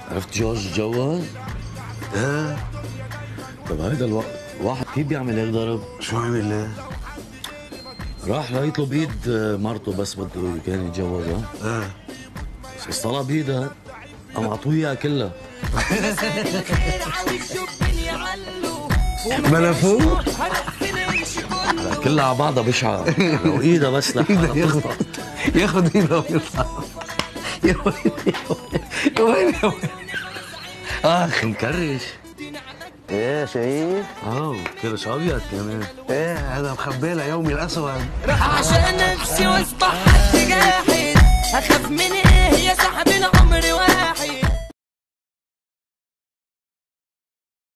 عرفت جورج جواد؟ اه. طب هيدا الواحد كيف بيعمل هيك ضرب؟ شو عمل له؟ راح ليطلب ايد مرته بس بده كان يتجوزها. اه. بس طلع بايدها قام عطوه اياها كلها. ملفوه؟ كلها على بعضها بشعة لو ايدها بس لحالها بتخطأ. ياخد ايده ويطلع. يا ويلي يا ويلي. اخ مكرش. ايه شايف؟ كرش ابيض كمان. ايه هذا مخبيلة يومي الاسود. عشان نفسي واصبح حد جاحد، اخاف من ايه يا صاحبي العمر